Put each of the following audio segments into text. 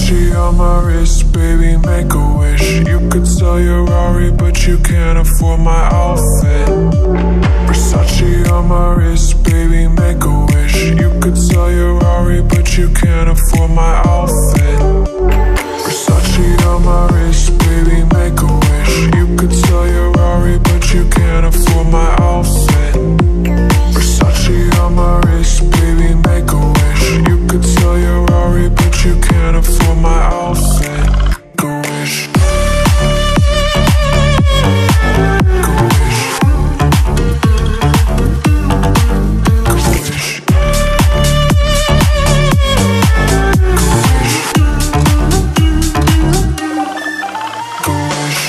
Versace on my wrist, baby, make a wish. You could sell your Rari, but you can't afford my outfit. Versace on my wrist, baby, make a wish. You could sell your Rari, but you can't afford my outfit. Versace on my wrist, baby, make a wish. You could sell your Rari, but you can't afford my outfit. Versace on my wrist, baby, make a wish. You could sell your Rari, but you can't afford my outfit. Go wish. Go wish. Go wish. Go wish.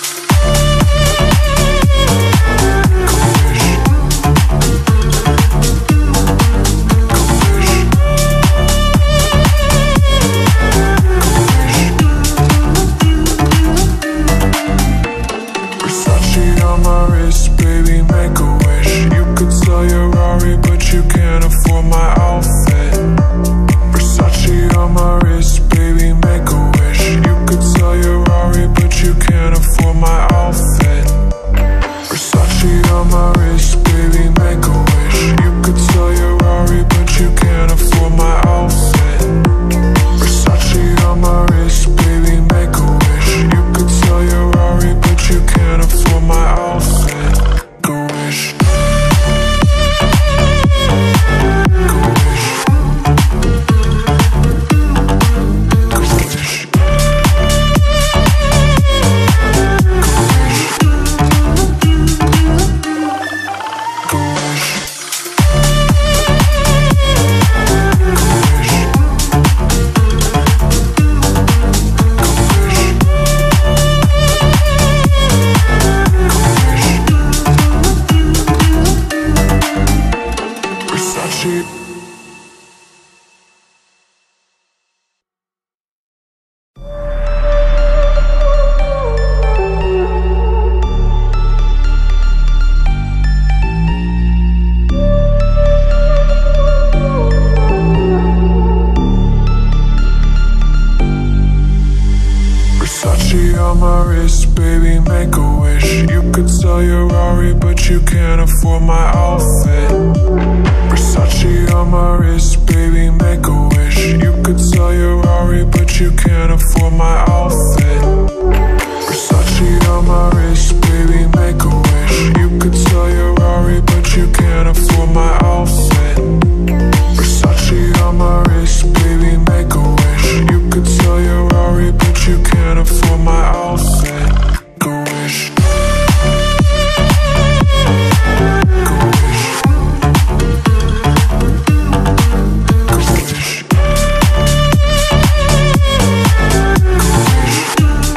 On my wrist, baby, make a wish. You could sell your Rari, but you can't afford my outfit. Versace on my wrist, baby, make a wish. You could sell your Rari, but you can't afford my outfit. Versace on my wrist, baby, make a wish. You could sell your Rari, but you can't afford my outfit. Versace on my wrist, baby, make a wish. You could sell your Rari, but you can't afford my outfit. Go wish. Go wish. Go wish. Go wish.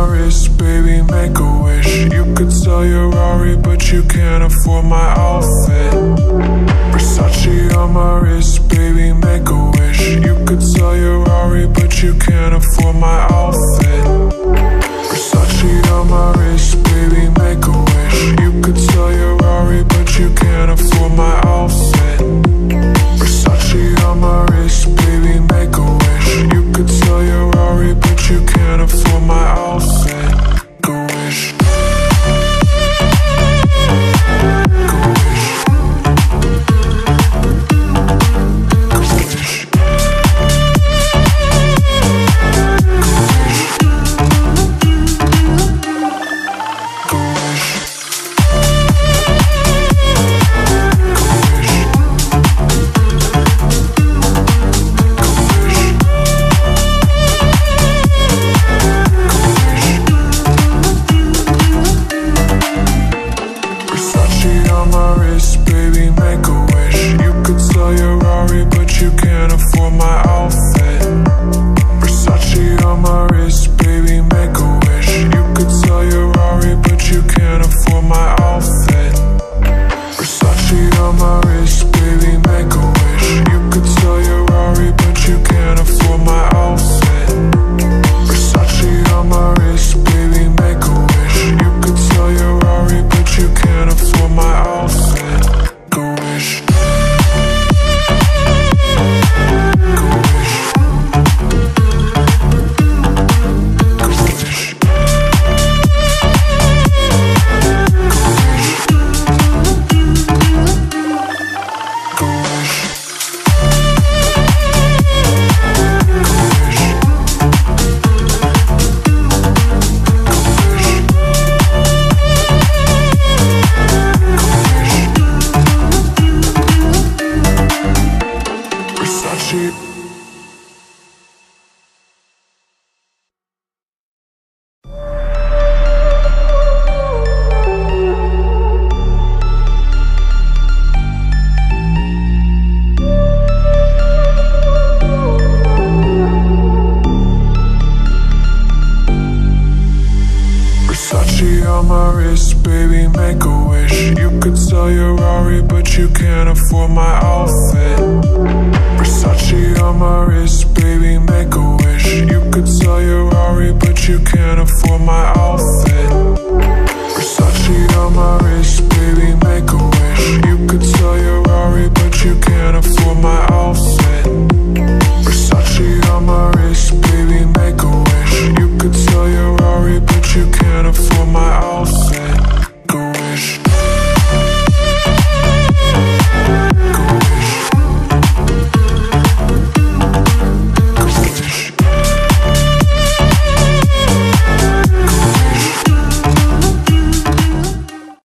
my wrist, baby, make a wish. You could sell your Rari, but you can't afford my outfit. Versace on my wrist, baby, make a wish. You could sell your Rari, but you can't afford my outfit. Versace on my wrist, baby, make a wish. You could sell your Rari, but you can't afford my outfit. Versace on my wrist, baby, make a wish. You could sell your Rari, but you can't afford my outfit. Go wish. Go wish. Go wish. On my wrist, baby, make a wish. You could sell your Rari, but you can't afford my outfit.